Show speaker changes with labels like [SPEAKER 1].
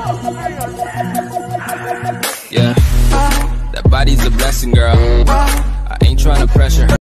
[SPEAKER 1] Yeah, that body's a blessing, girl. I ain't tryna pressure her.